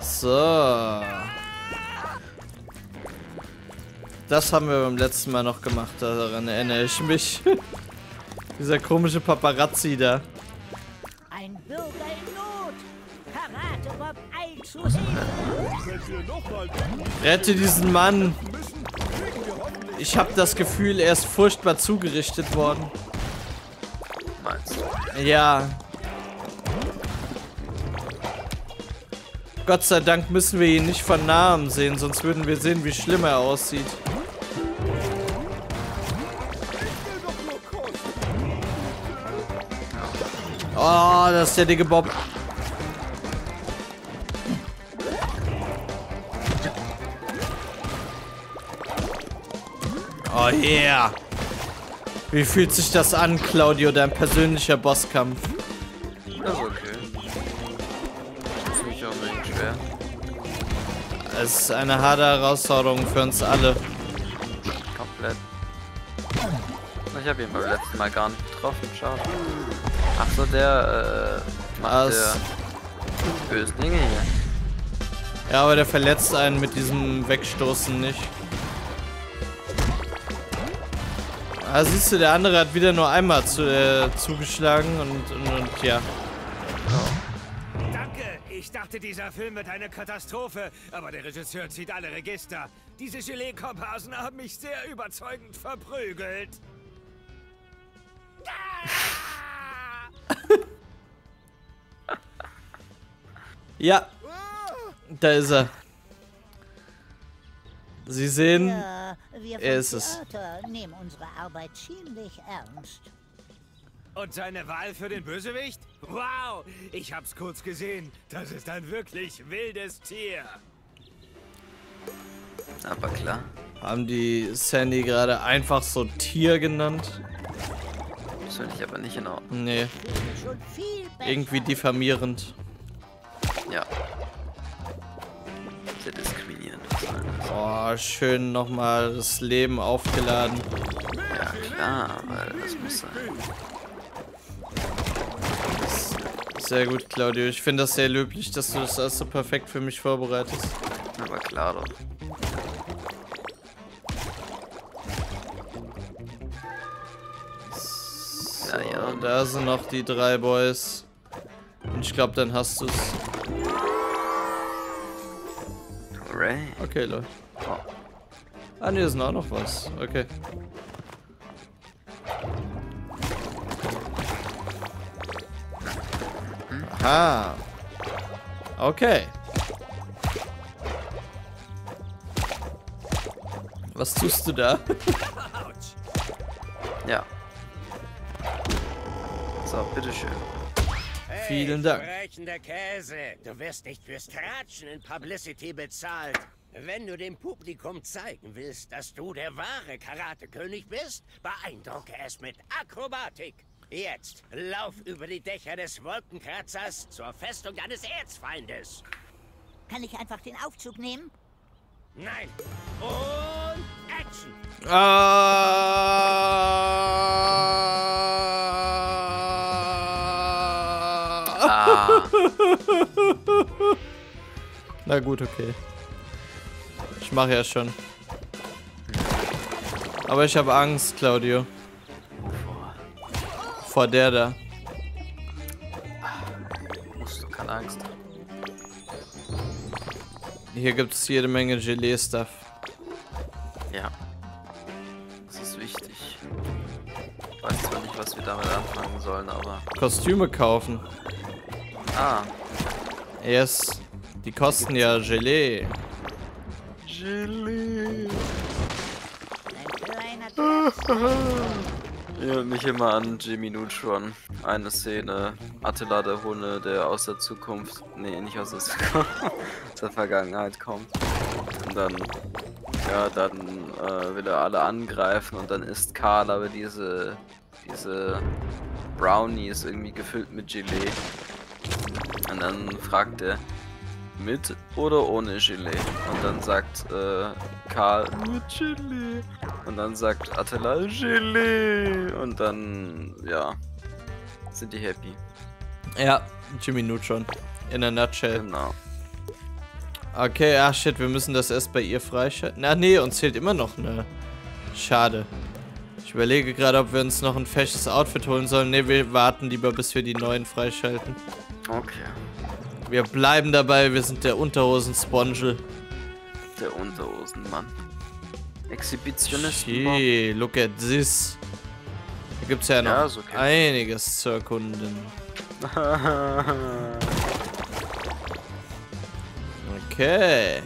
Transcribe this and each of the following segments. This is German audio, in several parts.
So. Das haben wir beim letzten Mal noch gemacht, daran erinnere ich mich. Dieser komische Paparazzi da. Ein Bürger in Not. Karate Bob eilt zu Hilfe. Rette diesen Mann. Ich habe das Gefühl, er ist furchtbar zugerichtet worden. Meinst du? Ja. Gott sei Dank müssen wir ihn nicht von Nahem sehen, sonst würden wir sehen, wie schlimm er aussieht. Oh, das ist der dicke Bob. Oh yeah. Wie fühlt sich das an, Claudio, dein persönlicher Bosskampf? Das ist okay. Das ist nicht unbedingt schwer. Es ist eine harte Herausforderung für uns alle. Komplett. Ich habe ihn beim letzten Mal gar nicht getroffen, schade. Ach so, der macht der böse Dinge hier. Ja, aber der verletzt einen mit diesem Wegstoßen nicht. Ah, siehst du, der andere hat wieder nur einmal zugeschlagen und ja. Danke! Ich dachte, dieser Film wird eine Katastrophe, aber der Regisseur zieht alle Register. Diese Gelee-Komparsen haben mich sehr überzeugend verprügelt. Ja, da ist er. Sie sehen, Ja, wir er vom ist es. Theater nehmen unsere Arbeit ziemlich ernst. Und seine Wahl für den Bösewicht? Wow! Ich hab's kurz gesehen. Das ist ein wirklich wildes Tier. Aber klar. Haben die Sandy gerade einfach so Tier genannt? Das finde ich aber nicht in Ordnung. Nee, Schon viel besser. irgendwie diffamierend. Ja. Sehr diskriminierend. Oh, schön nochmal das Leben aufgeladen. Ja, klar, weil das muss sein. Sehr gut, Claudio. Ich finde das sehr löblich, dass du das alles so perfekt für mich vorbereitest. Aber klar doch. Ja. Und da sind noch die 3 Boys. Und ich glaube, dann hast du es. Hooray. Okay, Leute. Oh. Ah, ne, ist auch noch was. Okay. Aha. Okay. Was tust du da? Ja. So, bitteschön. Vielen Dank. Sprechender Käse. Du wirst nicht fürs Tratschen in Publicity bezahlt. Wenn du dem Publikum zeigen willst, dass du der wahre Karatekönig bist, beeindrucke es mit Akrobatik. Jetzt lauf über die Dächer des Wolkenkratzers zur Festung deines Erzfeindes. Kann ich einfach den Aufzug nehmen? Nein. Und Action. Ah. Na gut, okay. Ich mache ja schon. Aber ich habe Angst, Claudio. Vor der da. Musst du keine Angst haben. Hier gibt es jede Menge Gelee-Stuff. Ja. Das ist wichtig. Ich weiß zwar nicht, was wir damit anfangen sollen, aber... Kostüme kaufen. Ah. Yes. Die kosten ja Gelee. Gelee. Ein kleiner Erinnert mich immer an Jimmy Neutron. Eine Szene, Attila der Hunde, der aus der Zukunft, nee, nicht aus der Zukunft, aus der Vergangenheit kommt. Und dann, ja, dann will er alle angreifen und dann isst Karl aber diese Brownies irgendwie gefüllt mit Gelee. Und dann fragt er, mit oder ohne Gelee? Und dann sagt Karl, mit Gelee. Und dann sagt Attila, Gelee. Und dann, ja, sind die happy. Ja, Jimmy Neutron. In a nutshell. Genau. Okay, ach shit, wir müssen das erst bei ihr freischalten. Na nee, uns fehlt immer noch eine. Schade. Ich überlege gerade, ob wir uns noch ein fesches Outfit holen sollen. Ne, wir warten lieber, bis wir die neuen freischalten. Okay. Wir bleiben dabei, wir sind der Unterhosen-Spongel. Der Unterhosenmann. Exhibitionist. Gee, look at this. Da gibt's ja noch Ja, ist okay. einiges zu erkunden. Okay.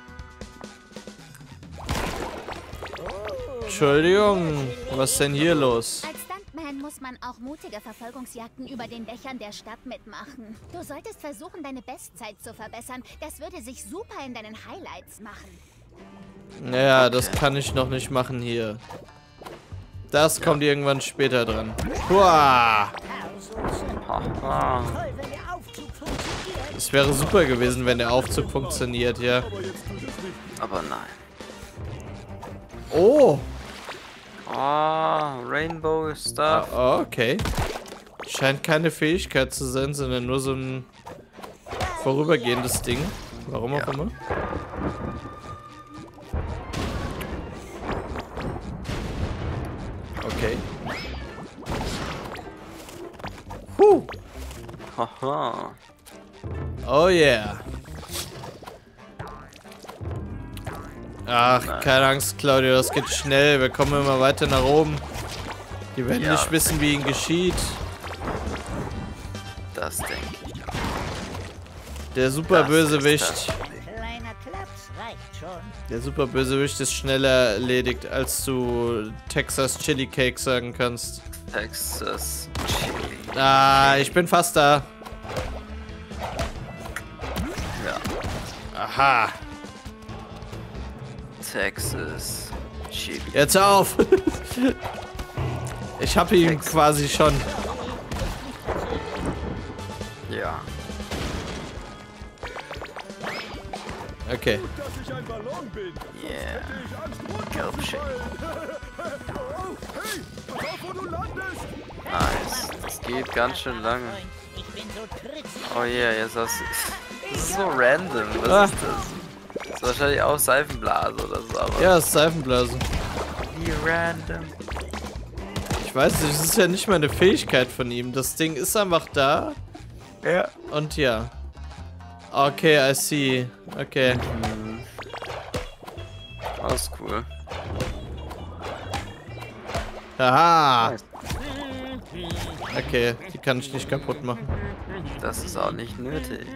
Entschuldigung, was ist denn hier los? Als Stuntman muss man auch mutige Verfolgungsjagden über den Dächern der Stadt mitmachen. Du solltest versuchen, deine Bestzeit zu verbessern. Das würde sich super in deinen Highlights machen. Naja, das kann ich noch nicht machen hier. Das kommt irgendwann später dran. Uah. Haha. Toll, wenn der Aufzug funktioniert. Es wäre super gewesen, wenn der Aufzug funktioniert, ja. Aber nein. Oh. Ah, Rainbow Stuff. Ah, okay. Scheint keine Fähigkeit zu sein, sondern nur so ein vorübergehendes Ding. Warum auch immer. Okay. Haha. Oh yeah. Ach, keine Angst, Claudio, das geht schnell. Wir kommen immer weiter nach oben. Die werden nicht wissen, wie ihnen geschieht. Das denke ich. Der Superbösewicht. Kleiner Klaps reicht schon. Der Superbösewicht ist schneller erledigt, als du Texas Chili Cake sagen kannst. Texas Chili. Ah, ich bin fast da. Ja. Aha. Texas Chili. Jetzt auf. Ich habe ihn quasi schon. Ja. Okay. Yeah. Gelbschick. Nice. Das geht ganz schön lange. Ich bin so tritzig. Oh yeah, jetzt hast du. Das ist so random. Was ist das? Das ist wahrscheinlich auch Seifenblase oder so, aber. Ja, das ist Seifenblase. Wie random. Ich weiß nicht, das ist ja nicht mal eine Fähigkeit von ihm. Das Ding ist einfach da. Ja. Und ja. Okay, I see. Okay. Alles cool. Haha. Okay, die kann ich nicht kaputt machen. Das ist auch nicht nötig.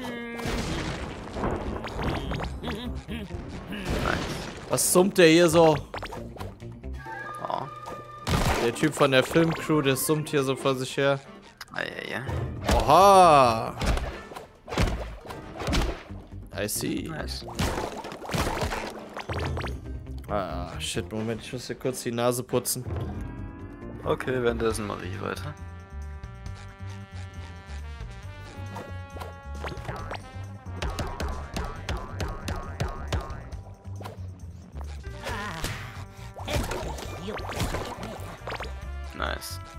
Was summt der hier so? Oh. Der Typ von der Filmcrew, der summt hier so vor sich her. Ja. Oha. I see. Nice. Ah, shit, Moment, ich muss hier kurz die Nase putzen. Okay, währenddessen mache ich weiter. Nice.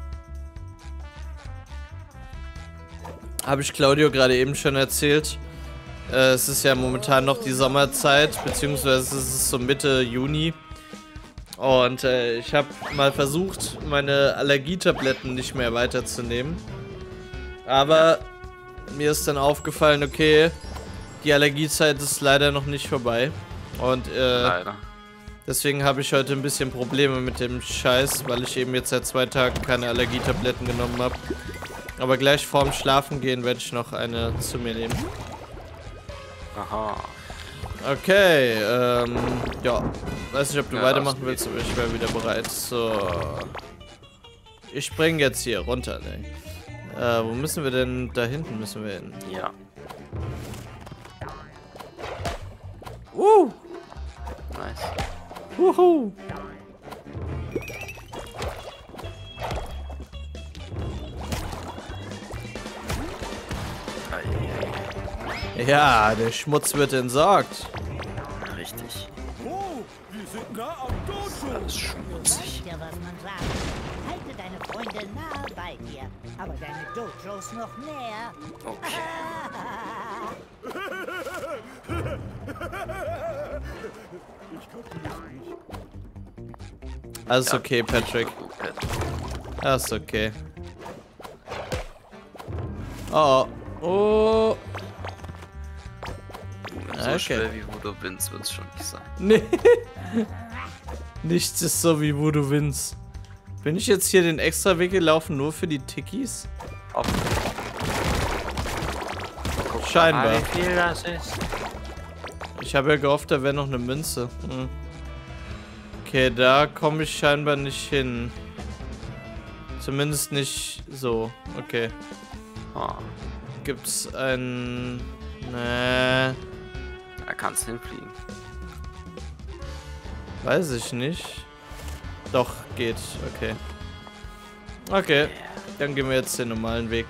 Habe ich Claudio gerade eben schon erzählt. Es ist ja momentan noch die Sommerzeit, beziehungsweise es ist so Mitte Juni. Und ich habe mal versucht, meine Allergietabletten nicht mehr weiterzunehmen. Aber mir ist dann aufgefallen, okay, die Allergiezeit ist leider noch nicht vorbei. Und Leider. deswegen habe ich heute ein bisschen Probleme mit dem Scheiß, weil ich eben jetzt seit 2 Tagen keine Allergietabletten genommen habe. Aber gleich vorm Schlafengehen werde ich noch eine zu mir nehmen. Aha. Okay, ja. Weiß nicht, ob du Ja, weitermachen das willst, aber ich wäre wieder bereit. So. Ich spring jetzt hier runter, ne? Wo müssen wir denn? Da hinten müssen wir hin. Ja. Nice. Wuhu! Ja, der Schmutz wird entsorgt. Richtig. Oh, wir sind nah am Dojo. Alles schmutzig. Ja, was man sagt. Halte deine Freunde nahe bei dir, aber deine Dojos noch näher. Okay. Alles okay, Patrick. Alles okay. Oh. Oh. So schwer wie Voodoo Vince wird es schon nicht sein. Nee. Nichts ist so wie Voodoo Vince. Bin ich jetzt hier den extra Weg gelaufen, nur für die Tickies? Scheinbar. Wie viel das ist? Ich habe ja gehofft, da wäre noch eine Münze. Okay, da komme ich scheinbar nicht hin. Zumindest nicht so. Okay. Gibt's ein... Nee. Da kannst du hinfliegen. Weiß ich nicht. Doch, geht. Okay. Okay. Dann gehen wir jetzt den normalen Weg.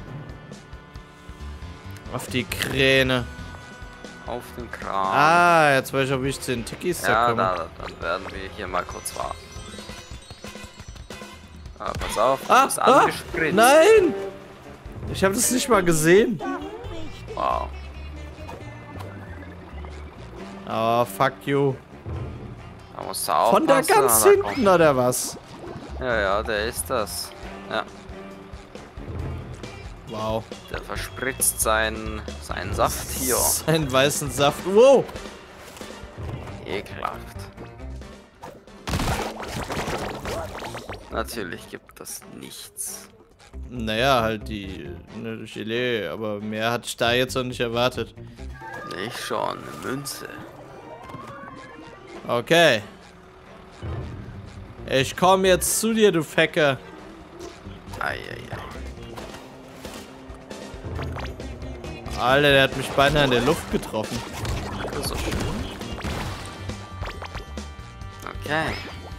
Auf die Kräne. Auf den Kran. Ah, jetzt weiß ich, ob ich zu den Tickies da komme. Ja, dann werden wir hier mal kurz warten. Ah, pass auf, du bist Ah, angespritzt. nein! Ich habe das nicht mal gesehen. Wow. Oh, fuck you. Da musst du aufpassen. Von da ganz hinten, oder was? Ja, der ist das. Ja, Wow. der verspritzt seinen Saft hier. Seinen weißen Saft. Wow. Ekelhaft. Natürlich gibt das nichts. Naja, halt die eine Gelee, aber mehr hatte ich da jetzt noch nicht erwartet. Nicht schon, eine Münze. Okay. Ich komme jetzt zu dir, du Fecker. Eieiei. Alter, der hat mich beinahe in der Luft getroffen. Das ist so schön. Okay.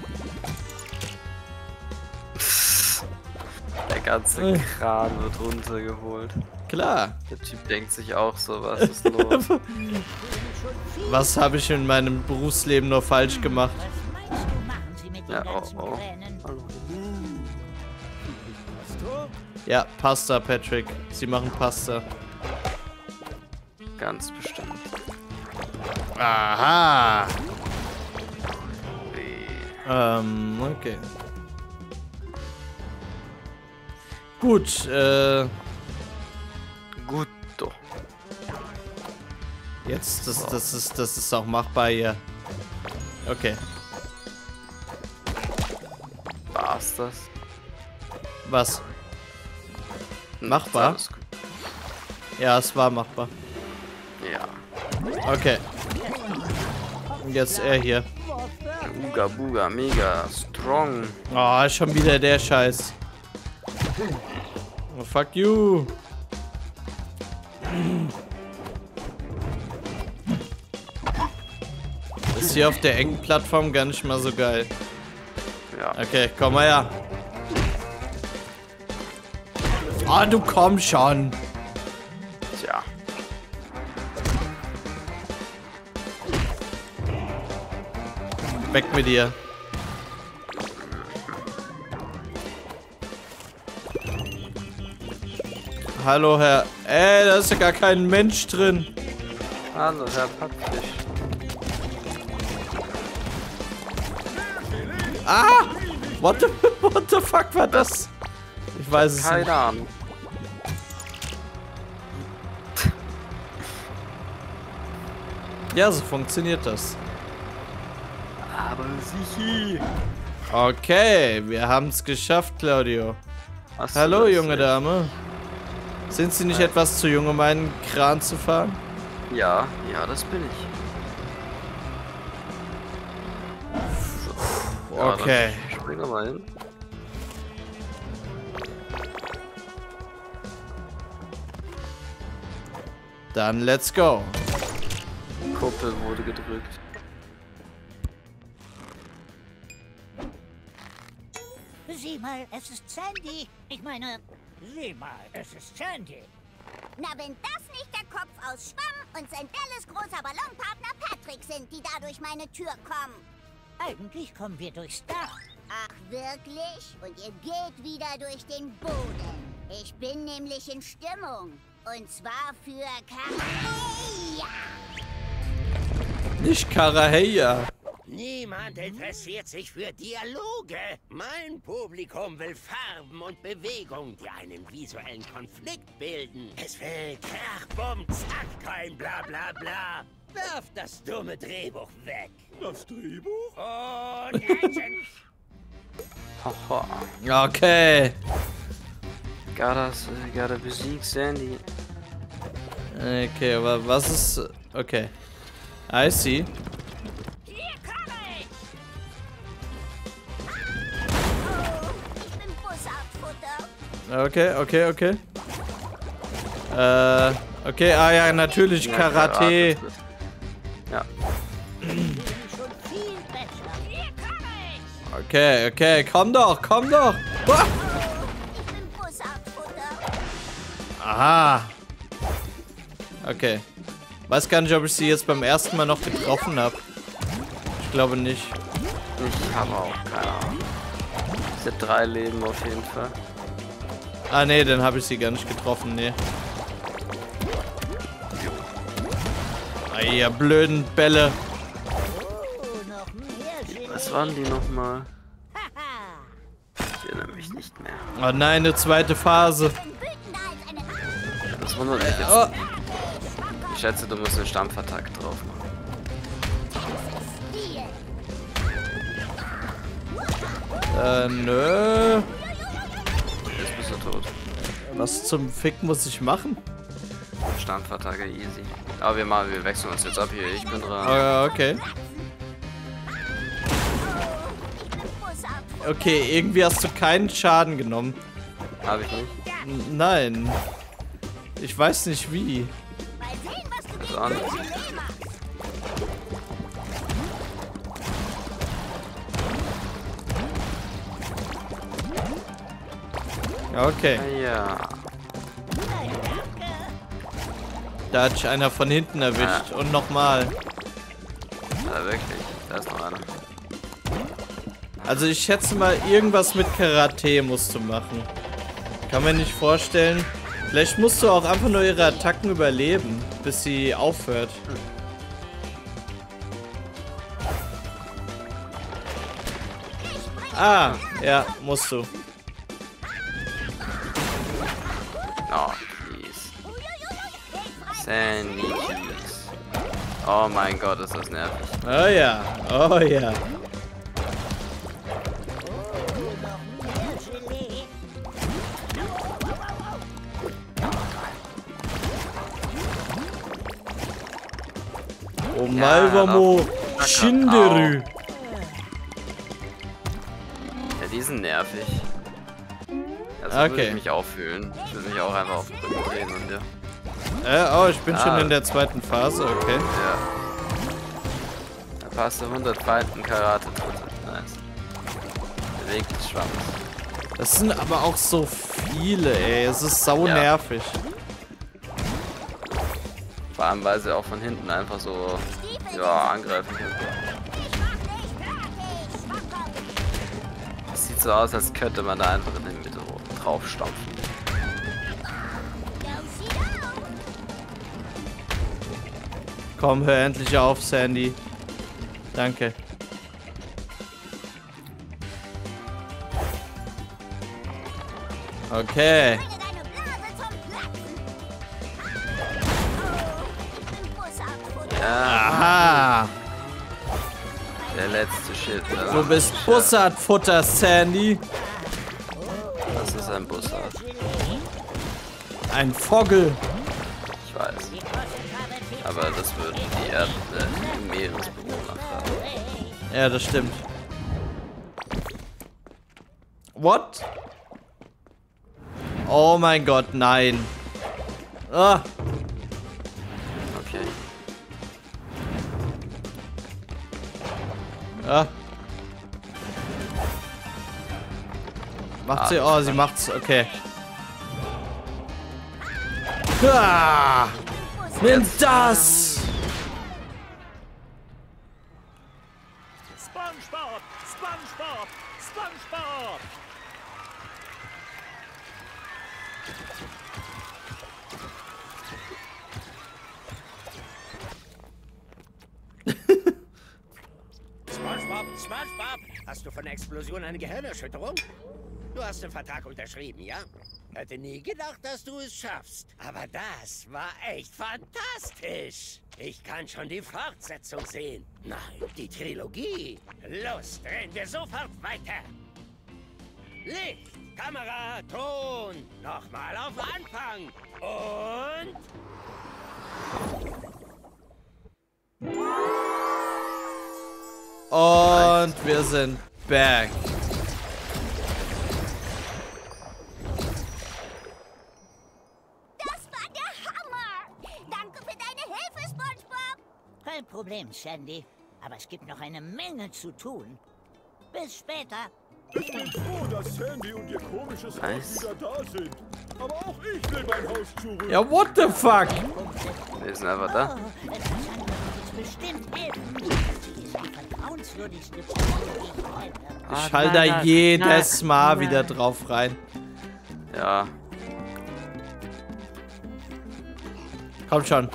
Der ganze Kran wird runtergeholt. Klar. Der Typ denkt sich auch so, was ist los? Was habe ich in meinem Berufsleben nur falsch gemacht? Was meinst du, machen sie mit den Ja, ganzen oh. Kränen? Ja, Pasta, Patrick. Sie machen Pasta. Ganz bestimmt. Aha. Wie? Okay. Gut, Gut, doch. jetzt, das ist auch machbar hier. Okay. War's das? Was? Machbar? Alles gut. Ja, es war machbar. Ja. Okay. Und jetzt er hier. Uga Buga, mega strong. Oh, schon wieder der Scheiß. Oh, fuck you. Ist hier auf der engen Plattform gar nicht mal so geil. Ja. Okay, komm mal her. Ah, du komm schon. Tja. Weg mit dir. Hallo, Herr. Da ist ja gar kein Mensch drin. Hallo, Herr Pappfisch. Ah! What the fuck war das? Ich weiß es nicht. Keine Ahnung. Ja, so funktioniert das. Aber sicher. Okay, wir haben es geschafft, Claudio. Hast du Hallo, das junge nicht? Dame. Sind Sie nicht etwas zu jung, um einen Kran zu fahren? Ja, das bin ich. So. Ja, Okay. dann springen wir mal hin. Dann let's go. Kuppel wurde gedrückt. Sieh mal, es ist Sandy. Ich meine, sieh mal, es ist Sandy. Na, wenn das nicht der Kopf aus Schwamm und Sandelles großer Ballonpartner Patrick sind, die da durch meine Tür kommen. Eigentlich kommen wir durchs Dach. Ach, wirklich? Und ihr geht wieder durch den Boden. Ich bin nämlich in Stimmung. Und zwar für Karaheya. Nicht Karaheya. Niemand interessiert sich für Dialoge. Mein Publikum will Farben und Bewegung, die einen visuellen Konflikt bilden. Es will Krach, Bumm, Zack, kein bla bla bla. Werf das dumme Drehbuch weg. Das Drehbuch? Und Action! Haha. Okay. Gotta besieg Sandy. Okay, aber was ist... Okay. I see. Hier komme ich! Oh, ich bin Bussardfutter. Okay. Okay, ah ja, natürlich Ja, Karate. Ja. Schon viel besser. Hier komme ich! Okay, komm doch. Ah! Ich bin Bussardfutter. Aha. Okay. Weiß gar nicht, ob ich sie jetzt beim ersten Mal noch getroffen habe. Ich glaube nicht. Ich habe auch keine Ahnung. Sie hat 3 Leben auf jeden Fall. Ah, nee, dann habe ich sie gar nicht getroffen, nee. Ah, ihr blöden Bälle. Oh, noch mehr Gelee. Was waren die nochmal? Haha. Ich erinnere mich nicht mehr. Oh nein, eine zweite Phase. Wütender als eine... Das wundert mich jetzt. Oh. Ich schätze, du musst einen Stampfattack drauf machen. Nö. Jetzt bist du tot. Was zum Fick muss ich machen? Stampfattacke easy. Aber wir wechseln uns jetzt ab hier. Ich bin dran. Okay. Okay, irgendwie hast du keinen Schaden genommen. Habe ich nicht. Nein. Ich weiß nicht wie. Mal sehen, was du Also gegen anders. Gelee machst. Okay. Ah, ja. Da hat sich einer von hinten erwischt. Und nochmal. Ja, wirklich. Da ist noch einer. Also ich schätze mal, irgendwas mit Karate musst du machen. Kann mir nicht vorstellen. Vielleicht musst du auch einfach nur ihre Attacken überleben, bis sie aufhört. Ah, ja, musst du. Oh, please. Sandy, please. Oh mein Gott, ist das nervig. Oh ja, oh ja. Mehr Gelee. Oh Malvamo Shinderu. Ja, die sind nervig. Also würde Okay. ich mich auch fühlen. Ich würde mich auch einfach auf den Rücken drehen und ja. Oh, ich bin schon in der zweiten Phase, okay. Ja. Da passt du 100 Feinden Karate drunter. Nice. Bewegt Schwanz. Das sind aber auch so viele, ey. Es ist sau Ja. nervig. Vor allem, weil sie auch von hinten einfach so ja, angreifen können. Es sieht so aus, als könnte man da einfach in der Mitte drauf stampfen. Komm, hör endlich auf, Sandy. Danke. Okay. Ja, Aha. der letzte Shit. Du bist Bussardfutter, Sandy. Das ist ein Bussard. Ein Vogel. Ich weiß. Aber das würden die Meeresbewohner fragen. Ja, das stimmt. What? Oh mein Gott, nein. Ah. Okay. Ah. Macht sie? Oh, sie macht's. Okay. Ah. Nimm das! SpongeBob! SpongeBob! SpongeBob! Hast du von der Explosion eine Gehirnerschütterung? Du hast den Vertrag unterschrieben, ja? Hätte nie gedacht, dass du es schaffst. Aber das war echt fantastisch. Ich kann schon die Fortsetzung sehen. Nein, die Trilogie. Los, drehen wir sofort weiter. Licht, Kamera, Ton. Nochmal auf Anfang. Und... Und wir sind back. Das war der Hammer! Danke für deine Hilfe, SpongeBob! Kein Problem, Sandy. Aber es gibt noch eine Menge zu tun. Bis später. Ich bin froh, dass Sandy und ihr komisches Haus wieder da sind. Aber auch ich will mein Haus zurück. Ja, what the fuck? Wir sind einfach da. Oh, etwas wird uns bestimmt helfen. Sie ist die vertrauenswürdigste Person, die ich kenne. Ich halte da jedes Mal wieder drauf rein. Ja. Komm schon.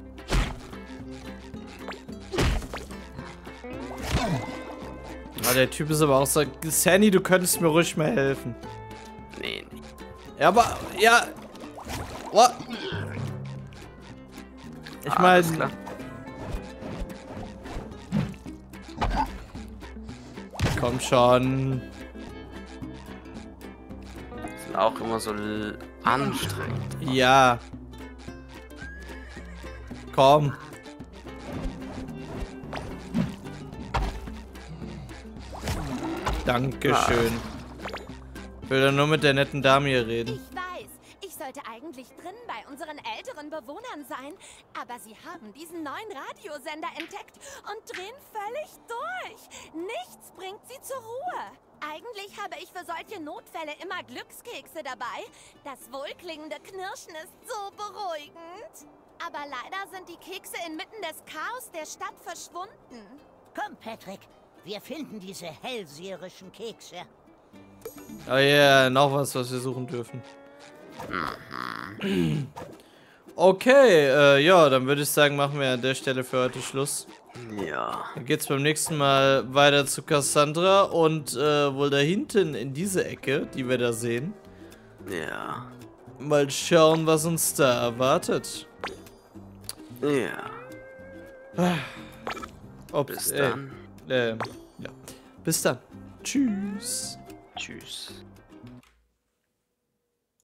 Ah, der Typ ist aber auch so... Sandy, du könntest mir ruhig mal helfen. Nee, nee. Ja, aber... Ja... What? Ich Alles meine... klar. Komm schon. Sind auch immer so anstrengend. Ja. Komm. Dankeschön. Ich will doch nur mit der netten Dame hier reden. Ich weiß, ich sollte eigentlich drin bei unseren älteren Bewohnern sein, aber sie haben diesen neuen Radiosender entdeckt und drehen völlig durch. Nichts bringt sie zur Ruhe. Eigentlich habe ich für solche Notfälle immer Glückskekse dabei. Das wohlklingende Knirschen ist so beruhigend. Aber leider sind die Kekse inmitten des Chaos der Stadt verschwunden. Komm, Patrick. Wir finden diese hellseherischen Kekse. Oh ja, noch was wir suchen dürfen. Okay, ja, dann würde ich sagen, machen wir an der Stelle für heute Schluss. Ja. Dann geht's beim nächsten Mal weiter zu Cassandra und wohl da hinten in diese Ecke, die wir da sehen. Ja. Mal schauen, was uns da erwartet. Ja. Bis dann. Ja. Bis dann. Tschüss. Tschüss.